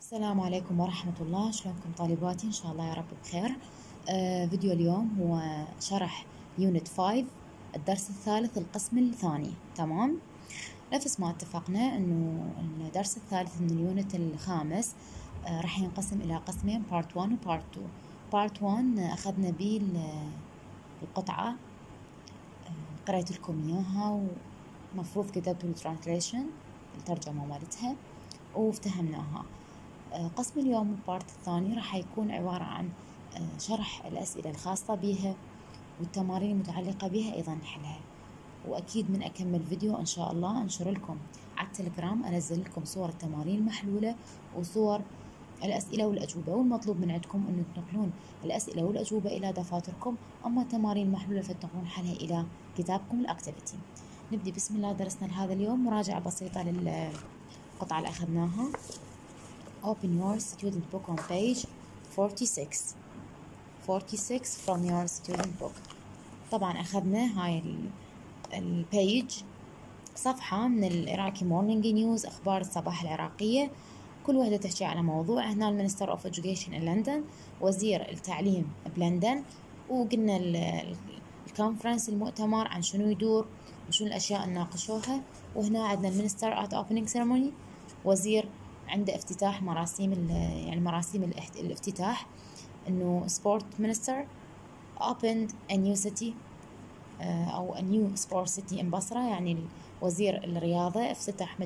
السلام عليكم ورحمة الله. شلونكم طالباتي؟ إن شاء الله يا رب بخير. فيديو اليوم هو شرح يونت 5 الدرس الثالث القسم الثاني. تمام، نفس ما اتفقنا انه الدرس الثالث من اليونت الخامس راح ينقسم الى قسمين، بارت 1 وبارت 2. بارت 1 اخذنا به القطعة، قريت لكم اياها ومفروض كتبتوا الترانسليشن الترجمة مالتها وافتهمناها. قسم اليوم البارت الثاني راح يكون عبارة عن شرح الأسئلة الخاصة بها والتمارين المتعلقة بها أيضا نحلها. وأكيد من أكمل فيديو إن شاء الله أنشر لكم على التليجرام، أنزل لكم صور التمارين المحلولة وصور الأسئلة والأجوبة، والمطلوب من عندكم أن تنقلون الأسئلة والأجوبة إلى دفاتركم، أما التمارين المحلولة فتنقلون حلها إلى كتابكم الأكتيفيتي. نبدي بسم الله درسنا لهذا اليوم. مراجعة بسيطة للقطعة اللي أخذناها. Open your student book on page 46 from your student book. طبعا أخذنا هاي البيج صفحة من العراقي مورنينج نيوز، أخبار الصباح العراقية، كل وحدة تحكي على موضوع. هنا المينستر اوف education in لندن، وزير التعليم بلندن، وقلنا الكونفرنس المؤتمر عن شنو يدور وشنو الأشياء اللي ناقشوها. وهنا عندنا المينستر at opening ceremony، وزير عنده افتتاح مراسيم يعني مراسيم الافتتاح، انه sport minister opened a new city او a new sport city in بصرة، يعني وزير الرياضة افتتح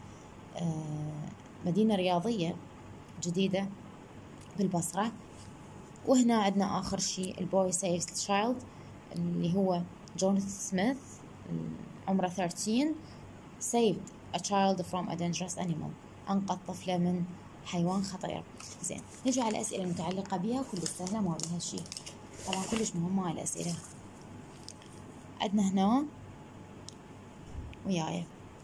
مدينة رياضية جديدة بالبصرة. وهنا عندنا آخر شيء البوي saves the child اللي هو جوناثان سميث عمره 13 saved a child from a dangerous animal، أنقذ طفلة من حيوان خطير. زين، نجي على الأسئلة المتعلقة بها، كلش سهلة ما بها شيء، طبعا كلش مهمة هاي الأسئلة. عندنا هنا وياي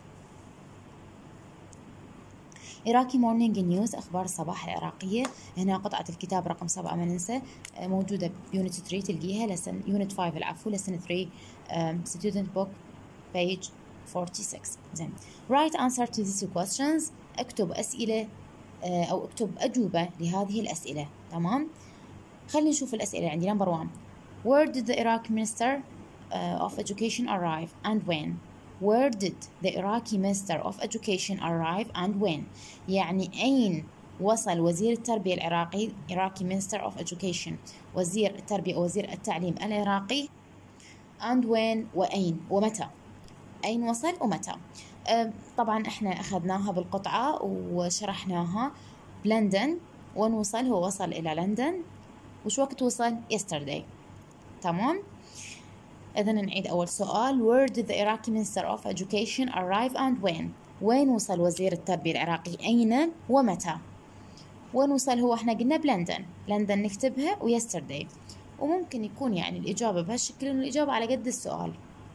عراقي مورنينج نيوز، أخبار الصباح العراقية. هنا قطعة الكتاب رقم 7 ما ننسى، موجودة بيونت 3 تلقيها، لسن يونت 5 العفو، لسن 3 student book page 46. زين، write answer to these questions، اكتب أسئلة أو اكتب أجوبة لهذه الأسئلة. تمام، خلينا نشوف الأسئلة عندي. نمبر 1، where did the Iraqi minister of education arrive and when؟ where did the Iraqi minister of education arrive and when؟ يعني أين وصل وزير التربية العراقي، Iraqi minister of education، وزير التربية وزير التعليم العراقي، and when وأين ومتى، أين وصل ومتى. طبعا احنا أخذناها بالقطعة وشرحناها. بلندن، وين وصل؟ هو وصل إلى لندن. وش وقت وصل؟ yesterday. تمام، إذا نعيد أول سؤال، where did the Iraqi minister of education arrive and when؟ وين وصل وزير التربية العراقي، أين ومتى. وين وصل هو احنا قلنا بلندن، لندن نكتبها و yesterday. وممكن يكون يعني الإجابة بهالشكل، إنه الإجابة على قد السؤال،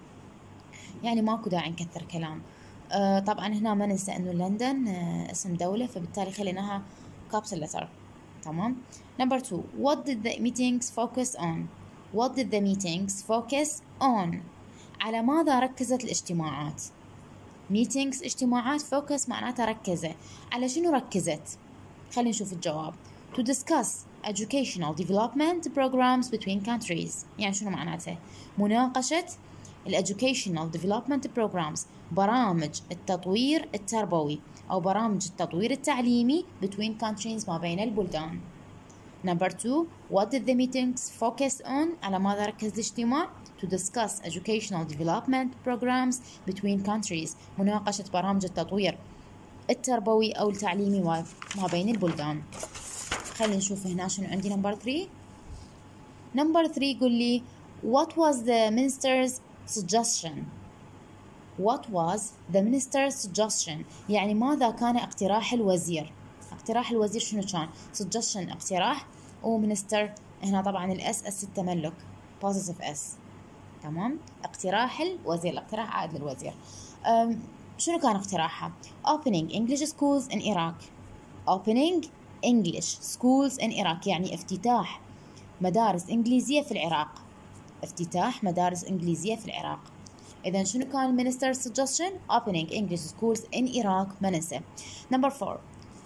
يعني ماكو داعي نكثر كلام. طبعا هنا ما ننسى انه لندن اسم دولة، فبالتالي خليناها capital letter. تمام. Number 2، what did the meetings focus on؟ what did the meetings focus on؟ على ماذا ركزت الاجتماعات؟ meetings اجتماعات، focus معناتها ركزت. على شنو ركزت؟ خلينا نشوف الجواب. to discuss educational development programs between countries، يعني شنو معناته؟ مناقشة educational development programs، برامج التطوير التربوي أو برامج التطوير التعليمي between countries، ما بين البلدان. Number 2، what did the meetings focus on؟ على ماذا ركز الاجتماع؟ to discuss educational development programs between countries، مناقشة برامج التطوير التربوي أو التعليمي ما بين البلدان. خلينا نشوف هنا شنو عندي. Number 3، Number 3 يقول لي what was the minister's suggestion؟ what was the minister's suggestion يعني ماذا كان اقتراح الوزير؟ اقتراح الوزير شنو كان؟ suggestion اقتراح، ومنستر هنا طبعا الاس التملك positive اس. تمام، اقتراح الوزير، الاقتراح عائد للوزير. شنو كان اقتراحها؟ opening English schools in Iraq، opening English schools in Iraq يعني افتتاح مدارس إنجليزية في العراق، افتتاح مدارس إنجليزية في العراق. إذا شنو كان المينستر suggestion؟ opening English schools in Iraq، ما ننسى. Number 4،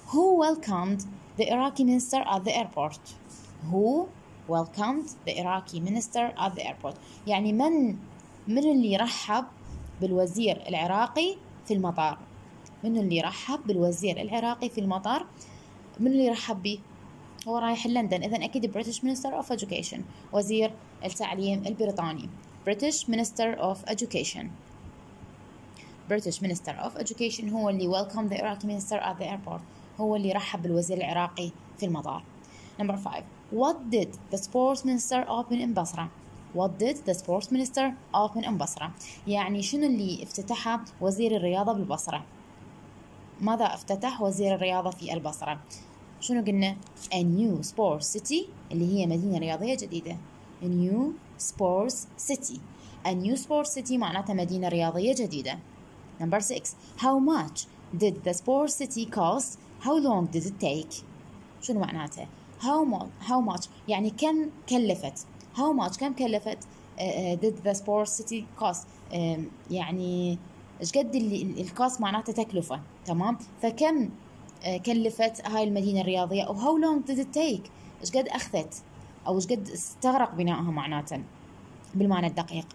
Who welcomed the Iraqi minister at the airport? Who welcomed the Iraqi minister at the airport؟ يعني من اللي رحب بالوزير العراقي في المطار؟ من اللي رحب بالوزير العراقي في المطار؟ من اللي رحب به؟ هو رايح لندن، إذن أكيد British Minister of Education، وزير التعليم البريطاني. British Minister of Education. British Minister of Education هو اللي welcome the Iraqi minister at the airport، هو اللي رحب بالوزير العراقي في المطار. Number 5. What did the sports minister open in Basra? What did the sports minister open in Basra؟ يعني شنو اللي افتتحه وزير الرياضة بالبصرة؟ ماذا افتتح وزير الرياضة في البصرة؟ شنو قلنا؟ A new sports city اللي هي مدينة رياضية جديدة. A new sports city. A new sports city معناتها مدينة رياضية جديدة. Number 6. How much did the sports city cost? How long did it take? شنو معناته؟ How much يعني كم كلفت. How much كم كلفت did the sports city cost؟ يعني ايش قد الكوست معناته تكلفة، تمام؟ فكم كلفت هاي المدينة الرياضية، أو how long did it take؟ ايش قد أخذت أو ايش قد استغرق بنائها معناته بالمعنى الدقيق.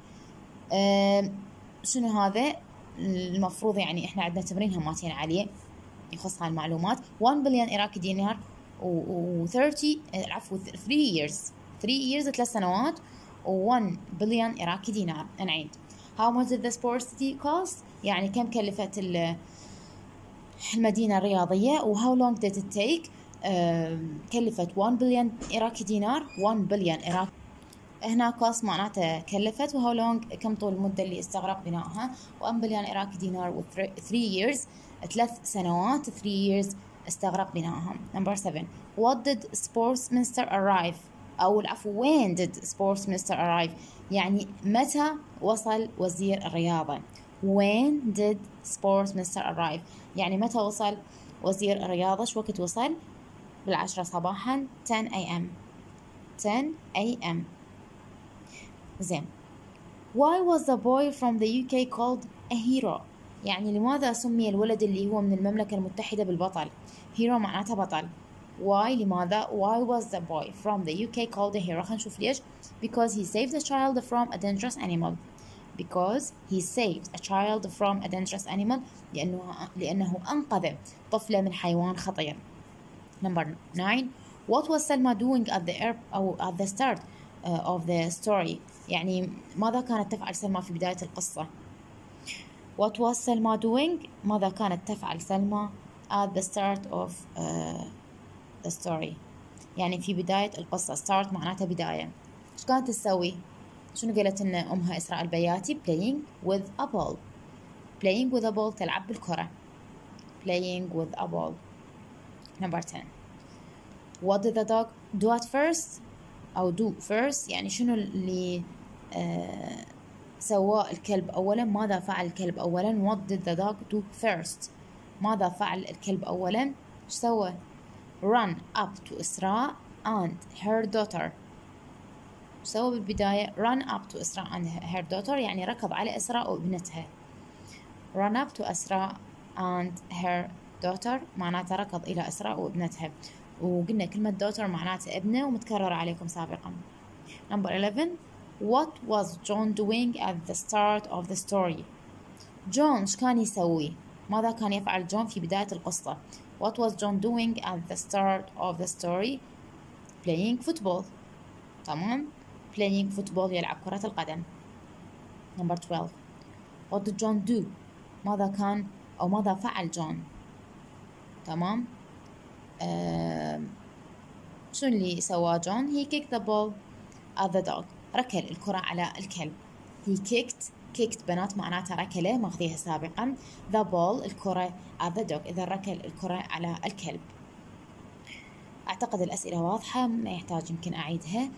شنو هذا؟ المفروض يعني احنا عندنا تمرين هماتين عليه يخص هاي المعلومات. 1 بليون إيراكي دينار و 30 عفوا 3 years 3 سنوات و1 بليون إيراكي دينار. نعيد. How much did the sports city cost؟ يعني كم كلفت المدينة الرياضية. و how long did it take؟ كلفت 1 بليون إيراكي دينار. 1 بليون إيراكي هنا cost معناته كلفت، و how long كم طول المدة اللي استغرق بنائها. 1 بليون إيراكي دينار و 3 years 3 سنوات 3 years استغرق بنائها. Number 7. What did sports minister arrive؟ أو العفو when did sports minister arrive؟ يعني متى وصل وزير الرياضة. When did sports minister arrive؟ يعني متى وصل وزير الرياضة، شو وقت وصل؟ 10 صباحا 10 AM 10 AM. زين. Why was the boy from the UK called a hero؟ يعني لماذا سمي الولد اللي هو من المملكة المتحدة بالبطل؟ hero معناتها بطل. Why لماذا؟ Why was the boy from the UK called a hero؟ خلينا نشوف ليش. Because he saved a child from a dangerous animal. Because he saved a child from a dangerous animal لأنه أنقذ طفلة من حيوان خطير. Number 9. What was Selma doing at the start of the story؟ يعني ماذا كانت تفعل سلمى في بداية القصة؟ What was Selma doing؟ ماذا كانت تفعل سلمى at the start of the story؟ يعني في بداية القصة. start معناتها بداية. إيش كانت تسوي؟ شنو قالت إن أمها إسراء البياتي؟ playing with a ball. playing with a ball تلعب بالكرة. playing with a ball. Number 10. What did the dog do at first؟ أو do first يعني شنو اللي سواه الكلب أولا؟ ماذا فعل الكلب أولا؟ What did the dog do first؟ ماذا فعل الكلب أولا؟ إيش سوى؟ Run up to إسراء and her daughter. إيش سوى بالبداية؟ Run up to إسراء and her daughter يعني ركض على إسراء وابنتها. Run up to إسراء and her daughter معناتها ركض إلى إسراء وابنتها، وقلنا كلمة daughter معناتها ابنة ومتكررة عليكم سابقا. Number 11. What was John doing at the start of the story؟ جون إيش كان يسوي؟ ماذا كان يفعل جون في بداية القصة؟ What was John doing at the start of the story؟ playing football. تمام؟ playing football يلعب كرة القدم. Number 12. What did John do؟ ماذا كان أو ماذا فعل جون؟ تمام؟ شو اللي سواه جون؟ He kicked the ball at the dog. ركل الكرة على الكلب. He kicked بنات معناتها ركله ماخذيها سابقا. The ball الكرة at the dog إذا ركل الكرة على الكلب. أعتقد الأسئلة واضحة ما يحتاج يمكن أعيدها.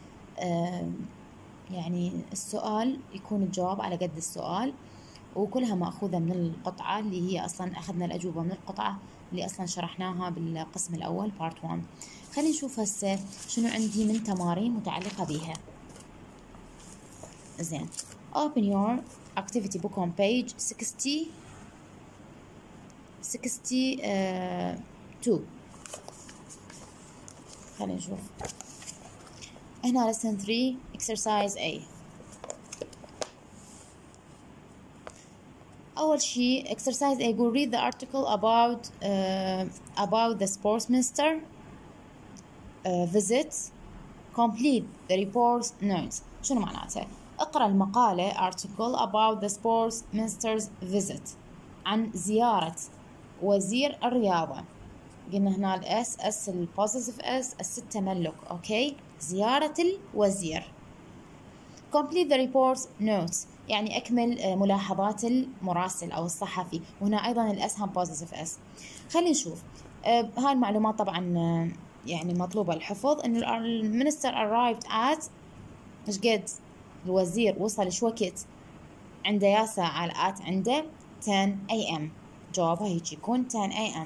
يعني السؤال يكون الجواب على قد السؤال، وكلها مأخوذة من القطعة اللي هي أصلا أخذنا الأجوبة من القطعة اللي أصلا شرحناها بالقسم الأول part 1. خلينا نشوف هسه شنو عندي من تمارين متعلقة بيها. زين. Open your activity book on page 62. خلينا نشوف هنا lesson 3 exercise A. أول شيء exercise A يقول read the article about the sports minister visit, complete the report notes. شنو معناته؟ اقرأ المقالة article about the sports minister's visit عن زيارة وزير الرياضة. قلنا هنا الاس اس البوزيتيف اس الست تملك. اوكي، زيارة الوزير. complete the report notes يعني اكمل ملاحظات المراسل او الصحفي، وهنا ايضا الاس هم بوزيتيف اس. خلينا نشوف هاي المعلومات طبعا يعني مطلوبة الحفظ. انه المينستر arrived at ايش قد الوزير وصل شو وقت عنده يا ساعة الات عنده 10 AM. جوابها هيك يكون 10 AM.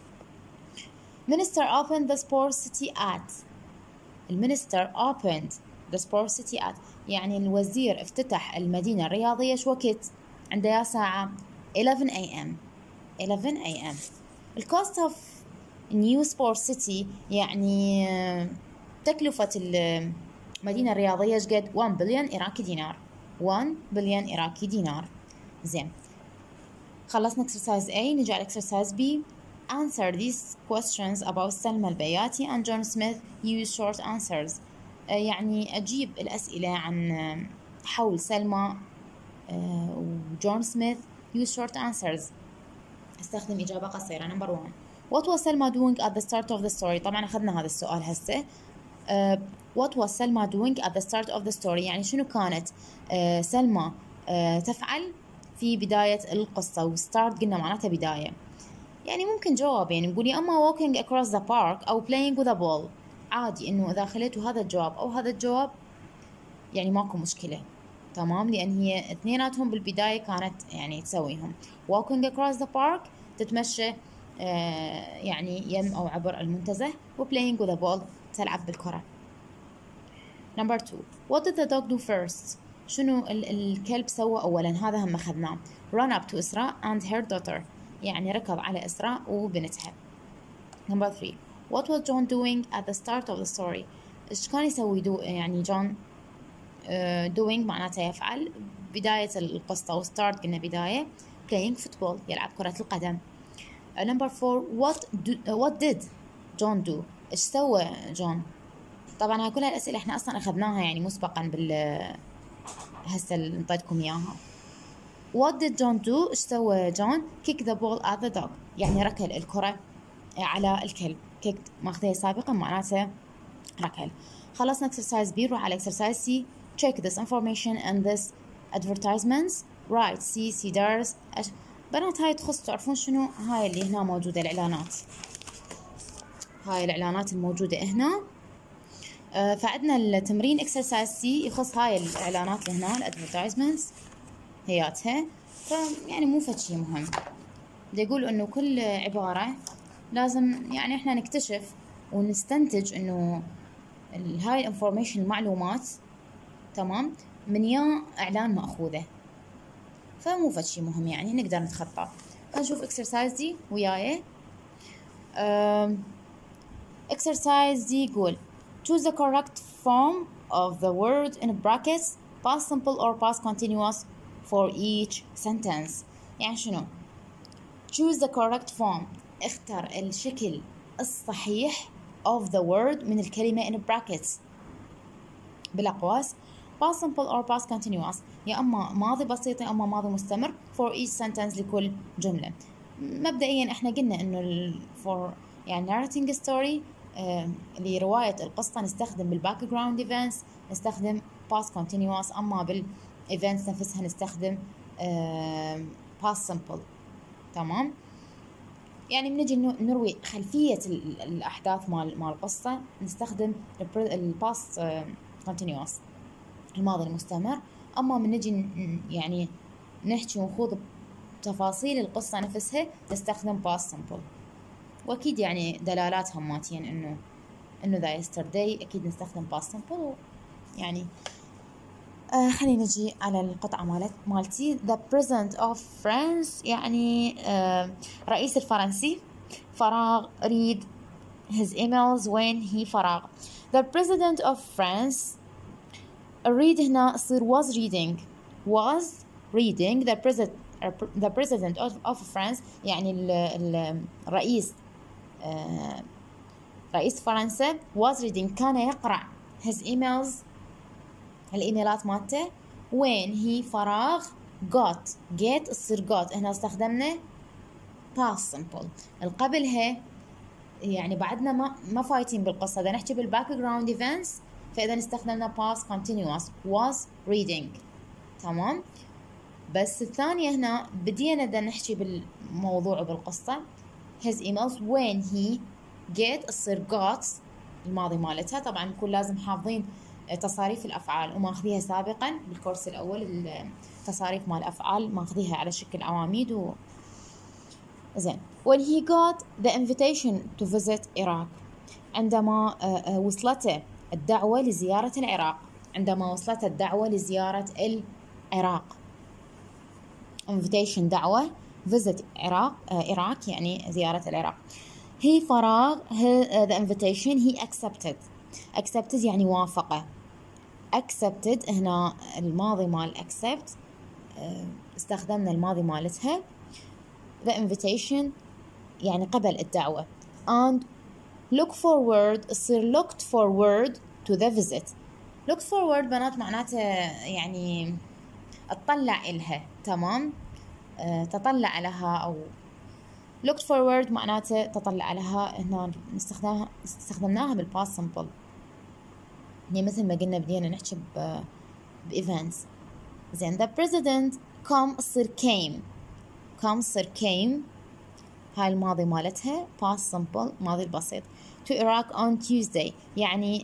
Minister opened the sports city at. المينستر opened the sports city at يعني الوزير افتتح المدينة الرياضية شو وقت عنده يا ساعة 11 AM. 11 AM. الcost of new sports city يعني تكلفة المدينة الرياضية ايش قد 1 بليون إيراكي دينار. 1 بليون إيراكي دينار. زين، خلصنا exercise A. نجي على exercise B. Answer these questions about سلمى البياتي and John Smith. Use short answers. يعني أجيب الأسئلة عن حول سلمى وجون سميث. Use short answers. استخدم إجابة قصيرة. number 1. What was Selma doing at the start of the story؟ طبعا أخذنا هذا السؤال هسه. What was Selma doing at the start of the story يعني شنو كانت سلمى تفعل في بداية القصة. وستارت قلنا معناتها بداية. يعني ممكن جواب يعني نقول يا أما walking across the park أو playing with a ball. عادي إنه إذا خليتوا هذا الجواب أو هذا الجواب يعني ماكو مشكلة. تمام، لأن هي اثنيناتهم بالبداية كانت يعني تسويهم. walking across the park تتمشى يعني يم أو عبر المنتزه. و playing with a ball تلعب بالكرة. number 2. what did the dog do first؟ شنو الكلب سوى أولا؟ هذا هم أخذناه. run up to إسراء and her daughter يعني ركض على إسراء وبنتها. number 3. what was John doing at the start of the story؟ إيش كان يسوي يعني جون doing معناته يفعل بداية القصة. و start قلنا بداية. playing football يلعب كرة القدم. number 4. what did John do؟ إيش سوى جون؟ طبعا هاي كلها الأسئلة احنا أصلا أخذناها يعني مسبقا هسه اللي انطيتكم إياها. what did John do؟ إيش سوى جون؟ kick the ball at the dog يعني ركل الكرة على الكلب. kicked ماخذها سابقا معناته ركل. خلصنا exercise B. نروح على exercise C. check this information and this advertisements. right C cedars. بنات هاي تخص تعرفون شنو هاي اللي هنا موجودة الإعلانات. هاي الإعلانات الموجودة هنا. فعندنا التمرين exercise C يخص هاي الإعلانات اللي هنا الادفرتايزمنتس هياتها. فيعني مو فد شي مهم. بدي يقول إنه كل عبارة لازم يعني إحنا نكتشف ونستنتج إنه هاي الانفورميشن المعلومات تمام من يا إعلان مأخوذة. فمو فد شي مهم يعني نقدر نتخطى. نشوف exercise دي وياي. exercise دي يقول choose the correct form of the word in brackets past simple or past continuous for each sentence. يعني شنو؟ choose the correct form اختر الشكل الصحيح of the word من الكلمة in brackets بالأقواس. past simple or past continuous يا أما ماضي بسيط يا أما ماضي مستمر for each sentence لكل جملة. مبدئيا احنا قلنا انه for يعني narrating story لرواية القصة نستخدم بالbackground events نستخدم past continuous. أما بالevents نفسها نستخدم past simple. تمام، يعني بنجي نروي خلفية الأحداث مال القصة نستخدم past continuous الماضي المستمر. أما من نجي يعني نحكي ونخوض تفاصيل القصة نفسها نستخدم past simple. وأكيد يعني دلالات هماتين إنه ذا yesterday أكيد نستخدم past simple. يعني خلينا نجي على القطعة مالتي. the president of France يعني رئيس الفرنسي فراغ read his emails when he فرغ. The president of France read هنا يصير was reading the president of France يعني الرئيس رئيس فرنسا was reading كان يقرأ his emails الإيميلات مالته when he فراغ get تصير got هنا استخدمنا past simple القبلها يعني بعدنا ما فايتين بالقصة ده نحكي بالباك جراوند events فإذا استخدمنا past continuous was reading تمام. بس الثانية هنا بدينا دا نحكي بالموضوع وبالقصة his emails when he get تصير got الماضي مالتها. طبعا نكون لازم حافظين تصاريف الأفعال وماخذيها سابقا بالكورس الأول التصاريف مال الأفعال ماخذيها على شكل عواميد زين. when he got the invitation to visit Iraq عندما وصلته الدعوة لزيارة العراق عندما وصلته الدعوة لزيارة العراق invitation دعوة visit عراق يعني زيارة العراق. he فراغ the invitation he accepted يعني وافقه. accepted هنا الماضي مال accept استخدمنا الماضي مالتها. the invitation يعني قبل الدعوة and look forward تصير looked forward to the visit. look forward بنات معناته يعني اطلع إلها تمام تطلع لها أو looked forward معناته تطلع لها. هنا استخدمناها بالpast simple يعني مثل ما قلنا بدينا نحكي بevents. زين the president come تصير came هاي الماضي مالتها past simple ماضي البسيط. to Iraq on Tuesday يعني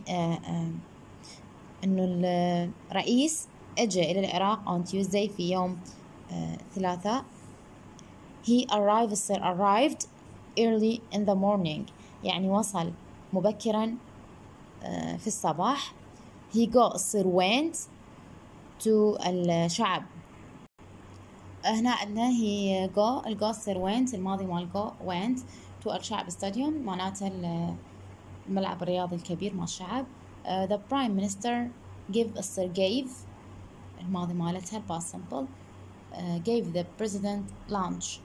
إنه الرئيس أجى إلى العراق on Tuesday في يوم ثلاثاء. he arrived early in the morning يعني وصل مبكرا في الصباح. he تصير went to الشعب. هنا عندنا he go تصير went الماضي مال go went to الشعب stadium معناته الملعب الرياضي الكبير مال الشعب. the prime minister تصير gave الماضي مالتها past simple gave the president lunch.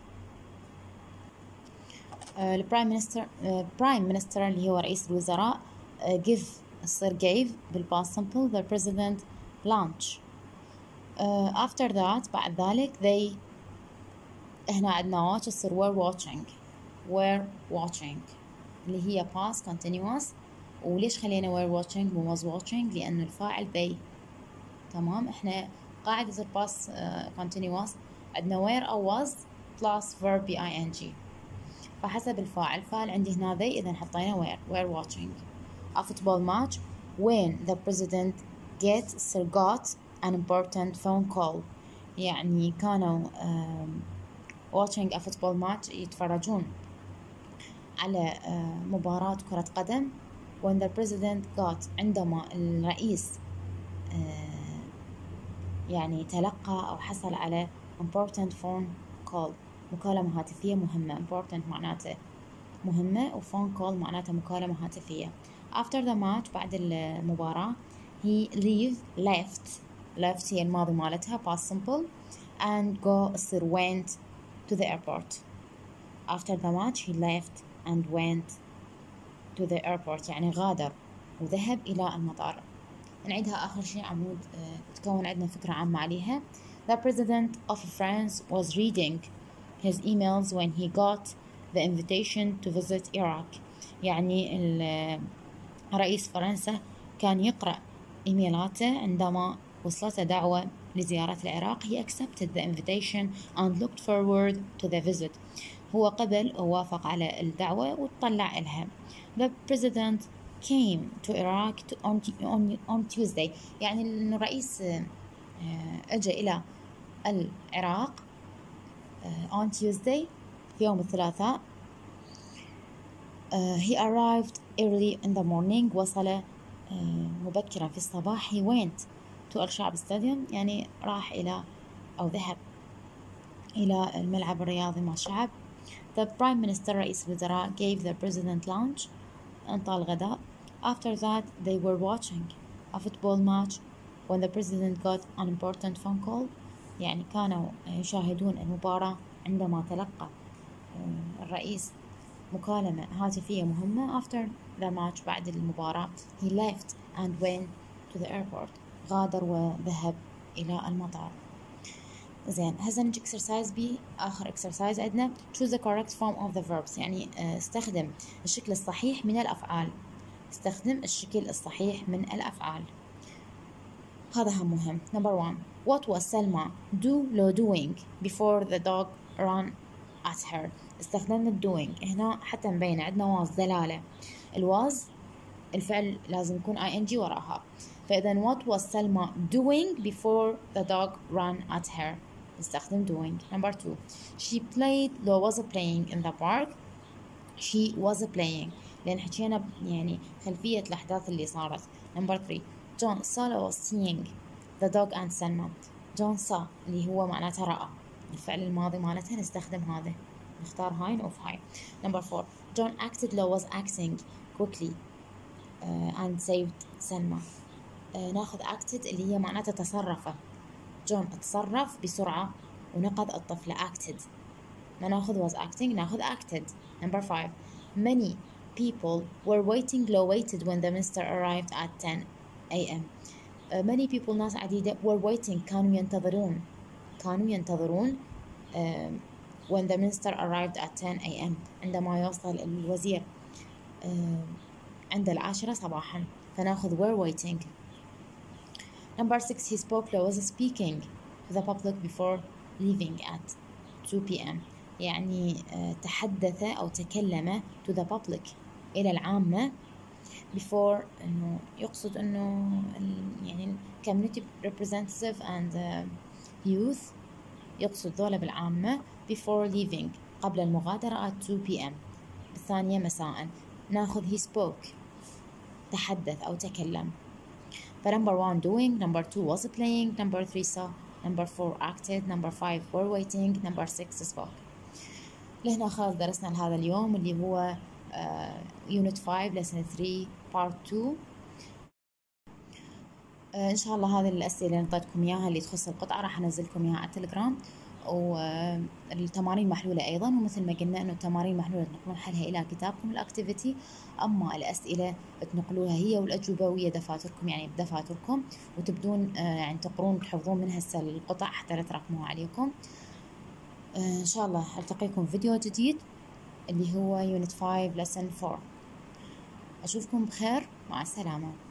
prime minister اللي هو رئيس الوزراء give تصير gave بالpast simple the president lunch. after that بعد ذلك they هنا عندنا watch تصير were watching اللي هي past continuous. وليش خلينا were watching و was watching لأنه الفاعل they تمام. احنا قاعدة past continuous عندنا were أو was plus verb ing فحسب الفاعل عندي هنا they إذا حطينا were watching. a football match when the president got an important phone call يعني كانوا watching a football match يتفرجون على مباراة كرة قدم. when the president got عندما الرئيس يعني تلقى أو حصل على important phone call مكالمة هاتفية مهمة. important معناته مهمة و phone call معناته مكالمة هاتفية. after the match بعد المباراة he left هي الماضي مالتها past simple and تصير went to the airport. after the match he left and went to the airport يعني غادر وذهب إلى المطار. نعيدها آخر شيء عمود تكون عندنا فكرة عامة عليها. the president of France was reading his emails when he got the invitation to visit Iraq يعني رئيس فرنسا كان يقرأ إيميلاته عندما وصلته دعوة لزيارة العراق. he accepted the invitation and looked forward to the visit هو قبل ووافق على الدعوة وتطلع إلها. the president came to Iraq on Tuesday يعني الرئيس أجى إلى العراق on Tuesday في يوم الثلاثاء. he arrived early in the morning وصل مبكرا في الصباح. he went to الشعب stadium يعني راح إلى أو ذهب إلى الملعب الرياضي مع الشعب. the prime minister رئيس الوزراء gave the president lunch انطى الغداء. After that they were watching a football match when the president got an important phone call. يعني كانوا يشاهدون المباراة عندما تلقى الرئيس مكالمة هاتفية مهمة. After the match بعد المباراة he left and went to the airport. غادر وذهب إلى المطار. زين هسه نجي exercise B. آخر exercise عندنا choose the correct form of the verbs. يعني استخدم الشكل الصحيح من الأفعال. استخدم الشكل الصحيح من الأفعال. هذا هم مهم. Number 1 what was Selma لو doing before the dog ran at her. استخدمنا doing هنا حتى مبين عندنا was دلالة. الواز الفعل لازم يكون ing وراها. فإذا what was Selma doing before the dog ran at her. نستخدم doing. Number 2 she played لو was playing in the park. she was playing لأن حكينا يعني خلفية الأحداث اللي صارت. Number 3 John saw was seeing the dog and Selma. John saw اللي هو معناته رأى. الفعل الماضي مالتها نستخدم هذا. نختار هاي نوف هاي. Number 4 John acted لو was acting quickly and saved Selma. ناخذ acted اللي هي معناتها تصرف. جون تصرف بسرعة ونقذ الطفلة acted. ما ناخذ was acting ناخذ acted. Number 5 many people were waiting لو waited when the minister arrived at 10 a.m. many people ناس عديدة were waiting كانوا ينتظرون when the minister arrived at 10 a.m. عندما يوصل الوزير عند 10 صباحا فناخذ were waiting. Number 6 he spoke لو was speaking to the public before leaving at 2 p.m. يعني تحدث أو تكلم to the public إلى العامة before إنه يقصد إنه يعني community representative and youth يقصد ذولا بالعامة before leaving قبل المغادرة at 2 p.m. الثانية مساء. ناخذ he spoke تحدث أو تكلم. فنمبر 1 doing, number 2 was playing, number 3 saw, number 4 acted, number 5 were waiting, number 6 spoke. لهنا خلص درسنا لهذا اليوم اللي هو unit 5 lesson 3 part 2. إن شاء الله هذه الأسئلة اللي نعطيتكم إياها اللي تخص القطعة راح أنزلكم إياها على التليجرام، والتمارين محلولة أيضا. ومثل ما قلنا إنه التمارين محلولة تنقلون حلها إلى كتابكم الأكتيفيتي، أما الأسئلة تنقلوها هي والأجوبة ويا دفاتركم، يعني بدفاتركم، وتبدون يعني تقرون تحفظون منها القطع حتى لا تراكموها عليكم. إن شاء الله ألتقيكم في فيديو جديد اللي هو unit 5 lesson 4. أشوفكم بخير، مع السلامة.